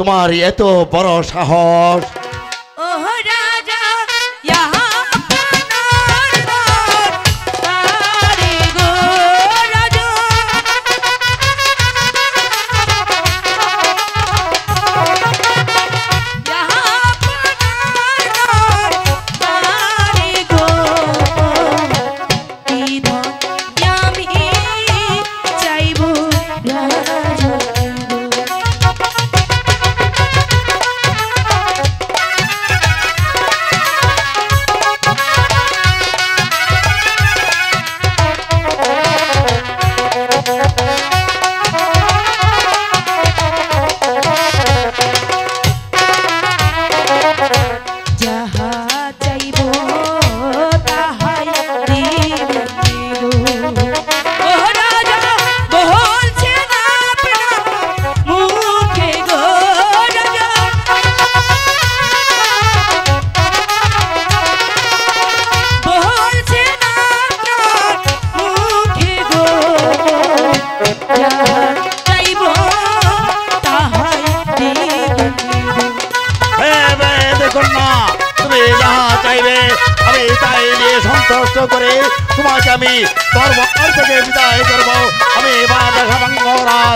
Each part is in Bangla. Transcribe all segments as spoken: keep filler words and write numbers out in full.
তোমার এত বড় সাহস? ওহ রাজা সন্তুষ্ট করে তোমাকে আমি দরবার থেকে বিদায় করব। আমি বাদশা ভঙ্গরাজ।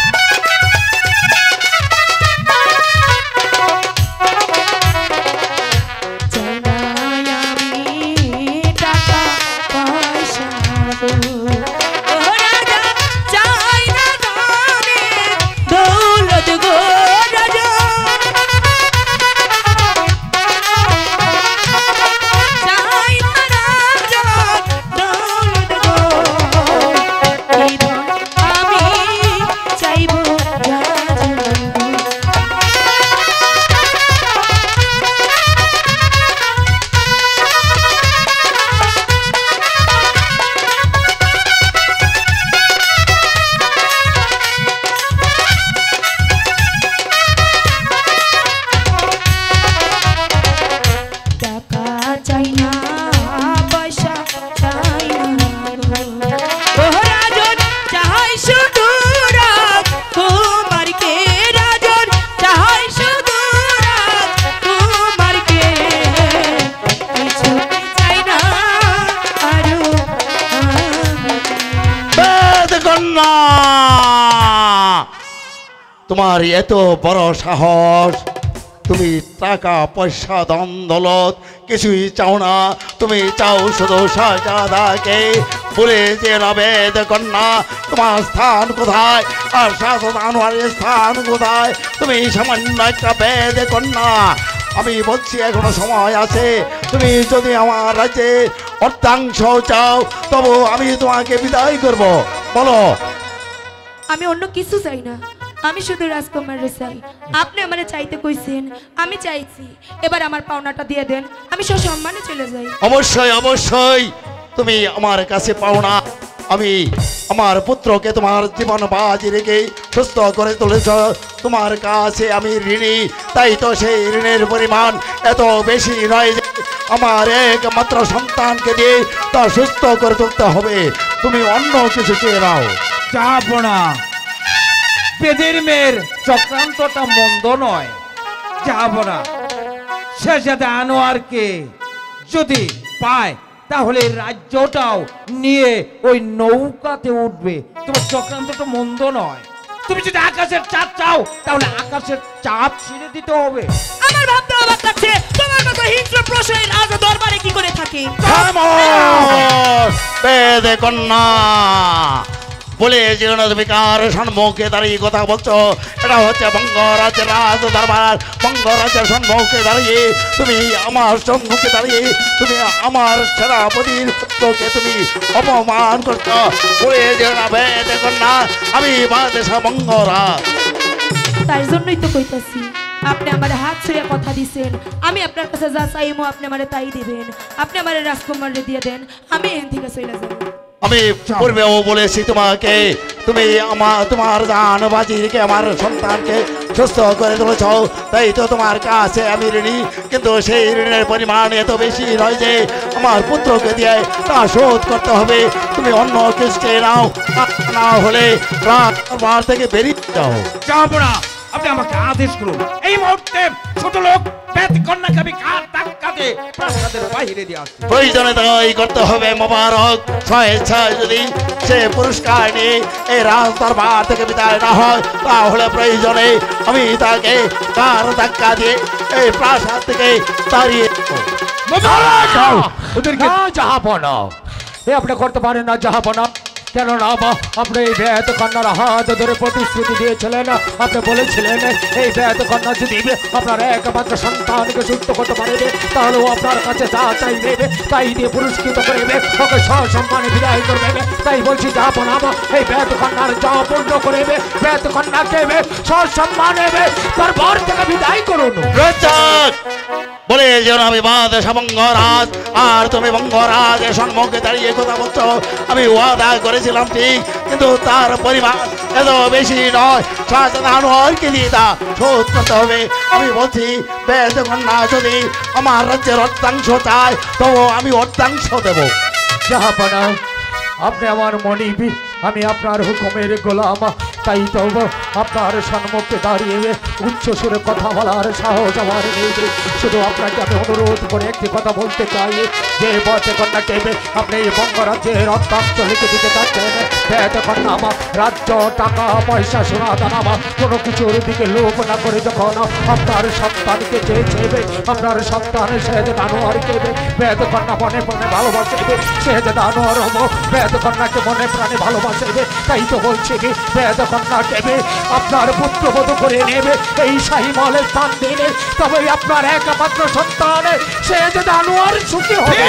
তোমার এত বড় সাহস? তুমি টাকা পয়সা ধন দৌলত কিছুই চাও না, তুমি চাও শুধু শাহজাদাকে। বলে যে নবেদ কন্যা তোমার স্থান কোথায় আর শাহজাদা আনোয়ারের স্থান কোথায়? তুমি সামান্য একটা বেদ কন্যা। আমি বলছি এখনো সময় আছে। তুমি যদি আমার রাজ্যে অর্ধাংশ চাও তবু আমি তোমাকে বিদায় করব। বলো। আমি অন্য কিছু চাই না, আমি শুধু রাজকুমারের চাই। আপনি আমারে চাইতে কইছেন, আমি চাইছি। এবার আমার পাওনাটা দিয়ে দেন, আমি সসম্মানে চলে যাই। অবশ্যই অবশ্যই তুমি আমার কাছে পাওনা। আমি আমার পুত্রকে তোমার জীবন বাজি রেখে সুস্থ করে তুলেছ, তোমার কাছে আমি ঋণী। তাই তো সেই ঋণের পরিমাণ এত বেশি নয় যে আমার একমাত্র সন্তানকে দিয়ে তা সুস্থ করে তুলতে হবে। তুমি অন্য কিছু চেয়ে নাও। চাবো না। বেদের মেয়ের চক্রান্তটা মন্দ নয়, যাবো না। শাহজাদা আনোয়ারকে যদি পায় তাহলে রাজ্যটাও নিয়ে ওই নৌকাতে উঠবে। তোমার চক্রান্তটা মন্দ নয়। তুমি যদি আকাশের চাঁদ চাও তাহলে আকাশের চাঁদ ছিঁড়ে দিতে হবে। আমার ভাবতে অবাক লাগছে, তোমার মতো হিংস্র প্রশ্নের রাজা দরবারে কি করে থাকে? বেদে কন্যা বলে যে তুমি কার সম্মুখে দাঁড়িয়ে কথা বলছো? এটা হচ্ছে বঙ্গরাজ্যের রাজ দরবার। বঙ্গরাজ্যের সম্মুখে দাঁড়িয়ে তুমি আমার সম্মুখে দাঁড়িয়ে তুমি আমার সেনাপতির পুত্রকে তুমি অপমান করছো। বলে যে বেদে কন্যা আমি বাদশা বঙ্গরাজ। তাই জন্যই তো কইতাছি, আপনি আমার হাত ছুঁয়ে কথা দিছেন, আমি আপনার কাছে যা চাইমো আপনি আমারে তাই দিবেন। আপনি আমারে রাজকুমাররে দিয়ে দেন, আমি এখান থেকে চলে যাব। আমি পূর্বেও বলেছি তোমাকে, তুমি আমার তোমার জান বাজি রেখে আমার সন্তানকে সুস্থ করে তুলেছ। তাই তো তোমার কাছে আমি ঋণী, কিন্তু সেই ঋণের পরিমাণ এত বেশি নয় যে আমার পুত্রকে দিয়ে তা শোধ করতে হবে। তুমি অন্য কিছু চেয়ে নাও, না হলে রাত থেকে বেরিয়ে যাও। যাবো না। আপনি আমাকে আদেশ করুন এই মুহূর্তে ছোট লোক বেদ কন্যাকে আমি কার ধাক্কাতে প্রাসাদের বাইরে দিয়ে আসছি। প্রয়োজনে তাই করতে হবে মোবারক। স্বেচ্ছায় যদি সে পুরস্কার নিয়ে এই রাজ দরবার থেকে বিদায় না হয় তাহলে প্রয়োজনে আমি তাকে কার ধাক্কা দিয়ে এই প্রাসাদ থেকে তাড়িয়ে দেব। ওদেরকে জাহাপনা এ আপনি করতে পারেন না জাহাপনা, কেন না মা আপনি এই বেদ কন্যার হাত ধরে প্রতিশ্রুতি দিয়েছিলেন, আপনি বলেছিলেন এই বেদ কন্যা যদি আপনার একমাত্র সন্তানকে সুস্থ করতে পারবে তাহলে ও আপনার কাছে যা চাইবে তাই দিয়ে পুরস্কৃত করবে, ওকে সসম্মানে বিদায় করবে। তাই বলছি জাহাপনা এই বেদ কন্যার যা পূর্ণ করবে বেদ কন্যাকে সসম্মানে দরবার থেকে বিদায় করুন। রজ্জাক বলে যেন আমি বাদেশ বঙ্গরাজ আর তুমি বঙ্গরাজের সম্মুখে দাঁড়িয়ে কথা বলছো। আমি ওয়াদা করেছিলাম ঠিক, কিন্তু তার পরিমাণ এত বেশি নয়। শাহজাহানকে দিয়ে তা শোধ করতে হবে। আমি বলছি বেদ কন্যা যদি আমার রাজ্যের অর্ধাংশ চায় তবু আমি অর্ধাংশ দেব। জাহাপনা আপনি আমার মনিবি, আমি আপনার হুকুমের গোলাম, তাই তো আপনার সম্মুখে দাঁড়িয়ে উচ্চ সুরে কথা বলার সাহস আমার নেই। শুধু আপনাকে আমি অনুরোধ করে একটি কথা বলতে চাই যে বেদ কন্যাকে আপনি বঙ্গরাজ্যের অর্ধাংশ লিখে দিতে চাচ্ছেন। বেদ কন্যা আমার রাজ্য টাকা পয়সা সোনা দানা কোনো কিছুর দিকে লোভ না করে যখন আপনার সন্তানকে চেয়েছে আপনার সন্তান সেহেজে দানোয়ারকে বেদ কন্যা মনে প্রাণে ভালোবাসবে, সেহেজে দানোয়ার বেদ কন্যাকে মনে প্রাণে ভালোবাসবে। তাই তো বলছি বেদ কন্যাকে আপনার পুত্রবধূ করে নেবে এই শাহী মহলের স্থান দিলে তবে আপনার একমাত্র সন্তান সেহেজে দানোয়ার সুখী হবে।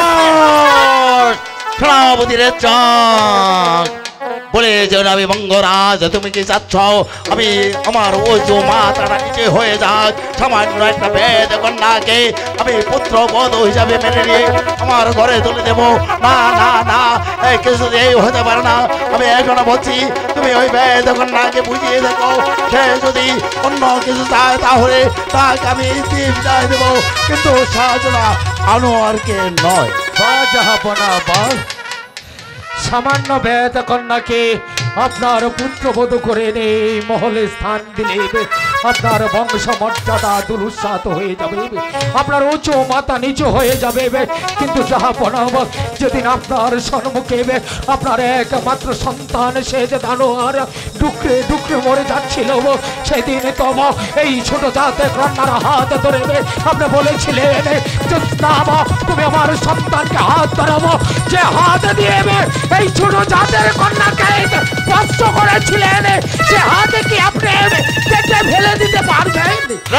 সেনাপতির চাক বলে যে আমি বঙ্গরাজ তুমি কি চাচ্ছ আমি আমার ওজো মাথাটা নিচে হয়ে যাক, সামান্য একটা বেদ কন্যাকে আমি পুত্রবধূ হিসাবে মেনে নিয়ে আমার ঘরে তুলে দেবো? না না না, এই কিছুতেই হতে পারে না। আমি এখনো বলছি তুমি ওই বেদ কন্যাকে বুঝিয়ে দেখো, সে যদি অন্য কিছু চায় তাহলে তাকে আমি বিদায় দেবো, কিন্তু শাহজাদা আনোয়ারকে নয়। বা জাহাপনা বা সামান্য বেদ কন্যাকে আপনার পুত্রবধূ করে নেই মহলে স্থান দিলে আপনার বংশ মর্যাদা দুরুৎসাহিত হয়ে যাবে, আপনার উঁচু মাথা নিচু হয়ে যাবে। কিন্তু জাহাপনা যেদিন আপনার সম্মুখে আপনার একমাত্র সন্তান সে যে দানোয়ার ডুকরে ডুকরে মরে যাচ্ছিল সেদিন তব এই ছোট জাতের কন্যার হাত ধরে আপনি বলেছিলেন তুমি আমার সন্তানকে হাত ধরাবো, যে হাত দিয়ে এই ছোট জাতের কন্যাকে কষ্ট করেছিলেন সে হাতে কি আপনি কেটে ফেলে দিতে পারবেন?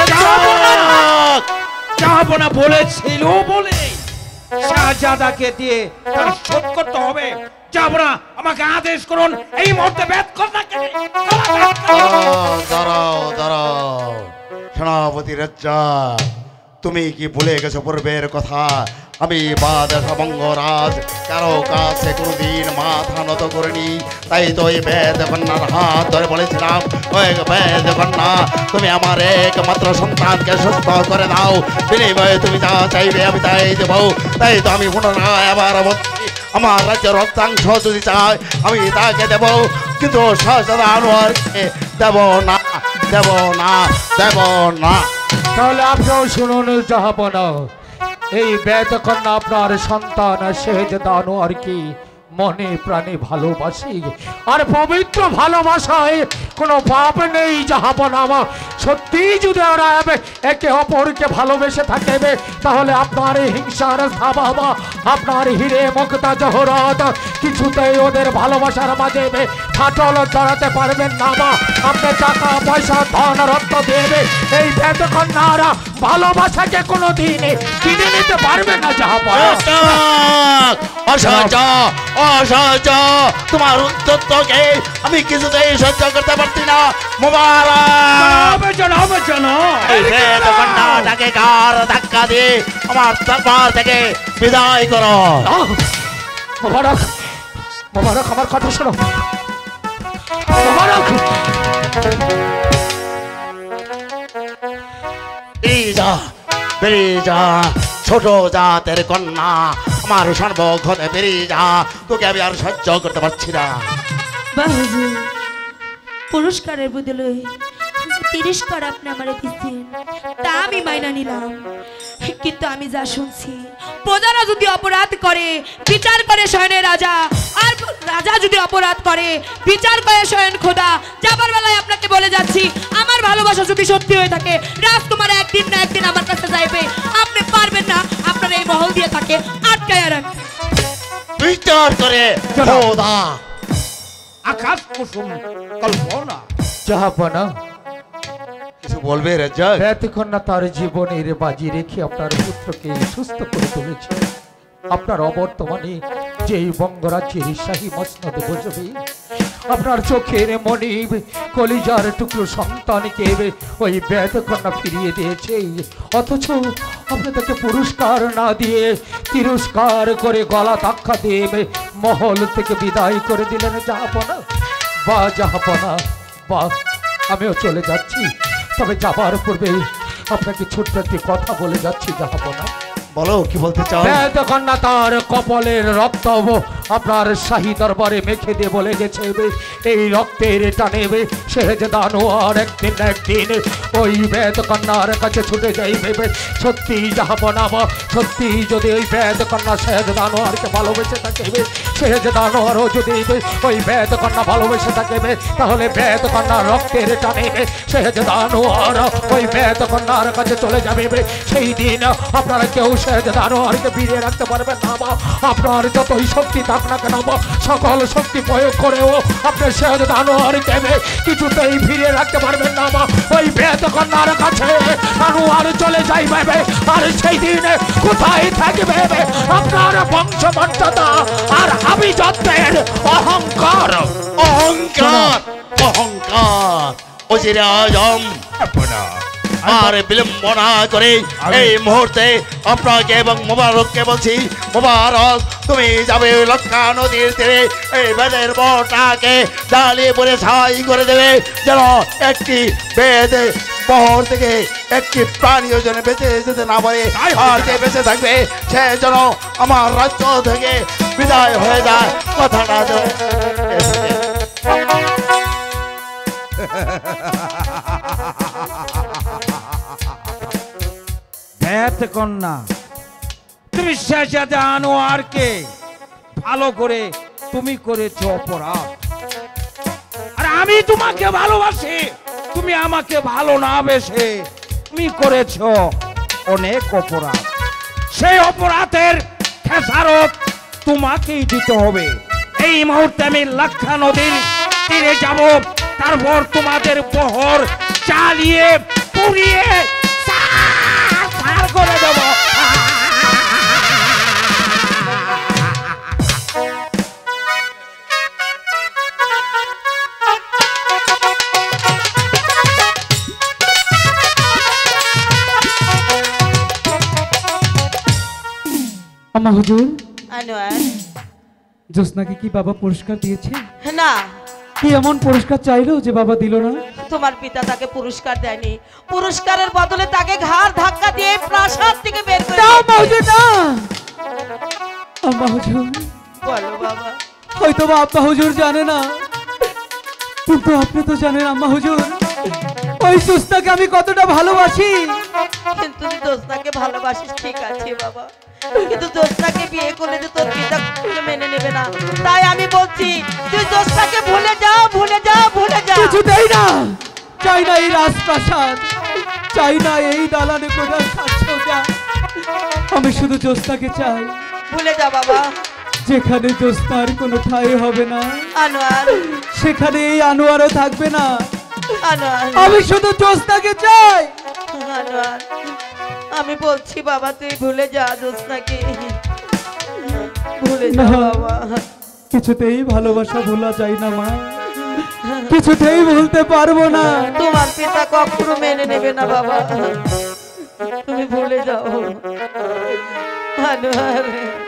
জাহাপনা বলেছিল বলে শাহজাদাকে দিয়ে তার শোধ করতে হবে। জাহাপনা আমাকে আদেশ করুন এই মুহূর্তে বেদ কন্যাকে। দাঁড়াও দাঁড়াও সেনাপতি রাজ্জাক, তুমি কি ভুলে গেছো পূর্বের কথা? আমি বাদেশ বঙ্গরাজ কারো কাছে কোনোদিন মাথা নত করিনি। তাই তো ওই বেদ কন্যার হাত ধরে বলেছিলাম ওই বেদ কন্যা তুমি আমার একমাত্র সন্তানকে সুস্থ করে দাও, বিনিময়ে তুমি যা চাইবে আমি তাই দেবো। তাই তো আমি পুনরায় আবার বলছি আমার রাজ্যের অর্ধাংশ যদি চাই আমি তাকে দেব, কিন্তু শাহজাদা আনোয়ারকে দেব না, দেব না, দেব না। তাহলে আপনিও শুনুন জাহাপনা, এই বেদ কন্যা আপনার সন্তান সেহেজ দানোয়ার কি মনে প্রাণে ভালোবাসি, আর পবিত্র ভালোবাসায় কোনো পাপ নেই জাহাপনা। সত্যি যদি ওরা একে অপরকে ভালোবেসে থাকে তাহলে আপনার হিংসার স্বভাব আপনার হিরে মুক্তা জহরত কিছুতেই ওদের ভালোবাসার মাঝে ফাটল জড়াতে পারবেন না। মা আপনি টাকা পয়সা ধন রত্ন দেবে এই বেদ কন্যারা ভালোবাসাকে কোনো দিন কিনে নিতে পারবে না জাহাপনা। অসহ্য অসহ্য তোমার উদ্যতকে আমি কিছুতেই সহ্য করতে পারছি না। মোবারক কন্যাটাকে কার ধাক্কা দিয়ে আমার দরবার থেকে বিদায় করো। মোবারক মোবারক আমার কথা শোনো মোবারক। বেরিয়ে যা বেরিয়ে যা ছোট জাতের কন্যা, আমার সর্বক্ষণে বেরিয়ে যা, তোকে আমি আর সহ্য করতে পারছি না। বাহুজু পুরস্কারের বদলে তিরস্কার আপনি আমারে দিচ্ছেন, তা আমি মাইনা নিলাম। কিন্তু আমি যা শুনছি, প্রজারা যদি অপরাধ করে বিচার করে স্বয়ং রাজা, আর রাজা যদি অপরাধ করে বিচার করে স্বয়ং খোদা। যাবার বেলায় আপনাকে বলে যাচ্ছি, আমার ভালোবাসা যদি সত্যি হয়ে থাকে, রাজকুমার একদিন না একদিন আমার কাছে যাইবে। আপনি পারবেন না আপনার এই মহল দিয়ে থাকে আটকায় রাখতে। বিচার করে খোদা। আকাশ কুসুম কল্পনা। জাহাপনা, কিছু বলবে রাজ্জাক? এতক্ষণ তার জীবনের বাজি রেখে আপনার পুত্রকে সুস্থ করে তুলেছে। আপনার অবর্তমানে যে বঙ্গরাজ্যের শাহী মসনদ বসবে, আপনার চোখের মনি কলিজার টুকরো সন্তানকে ওই বেদকন্যা ফিরিয়ে দিয়েছে, অথচ আপনি তাকে পুরস্কার না দিয়ে তিরস্কার করে গলা ধাক্কা দিয়ে মহল থেকে বিদায় করে দিলেন। জাহাপনা বা জাহাপনা বা, আমিও চলে যাচ্ছি, তবে যাবার পূর্বে আপনাকে ছোট্ট একটি কথা বলে যাচ্ছি। জাহাপনা, বলো কি বলতে চাও? বেদকন্যা তার কপালের রক্ত আপনার শাহী দরবারে মেখে দিয়ে বলে গেছে, এই রক্তের টানে শেহজাদা আনোয়ার একদিন না একদিন ওই বেদকন্যার কাছে ছুটে যাইবে। সত্যি জাহাপনা, সত্যি যদি ওই বেদকন্যা শেহজাদা আনোয়ারকে ভালোবেসে থাকে, শেহজাদা আনোয়ারও যদি ওই বেদকন্যা ভালোবেসে থাকে, তাহলে বেদকন্যার রক্তের টানে শেহজাদা আনোয়ার ওই বেদকন্যার কাছে চলে যাবে। সেই দিন আপনারা কেউ শেহজাদা আনোয়ারকে ফিরিয়ে রাখতে পারবেন না। আপনার যতই শক্তি থাক না কেন, সকল শক্তি প্রয়োগ করেও আপনি শেহজাদা আনোয়ারকে কিছুতেই ফিরিয়ে রাখতে পারবেন না। ওই বেদকন্যার কাছে আনোয়ার চলে যাইবে, আর সেই দিন কোথায় থাকবে আপনার বংশমর্যাদা আর আভিজাত্যের অহংকার? অহংকার, অহংকার। ওজিরে আজম, আর বিলম্ব না করে এই মুহূর্তে আপনাকে এবং মোবারককে বলছি, মোবারক তুমি যাবে লক্ষা নদীর তীরে, এই বেদের বটাকে জ্বালিয়ে পড়ে ছাই করে দেবে, যেন একটি বেদ বহর থেকে একটি প্রাণীও যেন বেঁচে যেতে না পারে, আর যে বেঁচে থাকবে সে যেন আমার রাজ্য থেকে বিদায় হয়ে যায়। কথাটা যেন বেদকন্যা, তুমি শেহজাদা আনোয়ারকে ভালো করে তুমি করেছো অপরাধ, আর আমি তোমাকে ভালোবাসি, তুমি আমাকে ভালো না বেসে তুমি করেছো অনেক অপরাধ। সেই অপরাধের খেসারত তোমাকেই দিতে হবে। এই মুহূর্তে আমি লক্ষা নদীর তীরে যাব, তারপর তোমাদের বহর চালিয়ে পুড়িয়ে ছাড় করে দেব। আম্মা হুজুর, আনোয়ার, জোসনাকে কি বাবা পুরস্কার দিয়েছে? না, কি এমন পুরস্কার চাইলো যে বাবা দিল না? তোমার পিতা তাকে পুরস্কার দেয়নি, পুরস্কারের বদলে তাকে ঘাড় ধাক্কা দিয়ে প্রাসাদ থেকে বের করে না দিয়েছে। আম্মা হুজুর, না। আম্মা হুজুর, বলো বাবা। হয়তো বা আব্বা হুজুর জানে না, কিন্তু আপনি তো জানেন আম্মা হুজুর, ওই জোসনাকে আমি কতটা ভালোবাসি। কিন্তু তুই দোস্তাকে ভালোবাসিস, ঠিক আছে বাবা, কিন্তু দোস্তাকে বিয়ে করলে যে তোর পিতা মেনে নেবে না। তাই আমি বলছি তুই দোস্তাকে ভুলে যা, ভুলে যা, ভুলে যা। কিছুতেই না, চাই না এই রাজপ্রাসাদ, চাই না এই দালানে কোথায় সাজসজ্জা, আমি শুধু জোসনাকে চাই। ভুলে যা বাবা। যেখানে জোসনার কোনো ঠাঁই হবে না, আনোয়ার, সেখানে এই আনোয়ারও থাকবে না। আনোয়ার, আমি শুধু জোসনাকে চাই। আনোয়ার, আমি বলছি বাবা তুই ভুলে যা দোস্তাকে, ভুলে যা না। বাবা। কিছুতেই ভালোবাসা ভোলা যায় না মা, কিছুতেই ভুলতে পারবো না। তোমার পিতা কখনো মেনে নেবে না বাবা, তুমি ভুলে যাও। আনোয়ার।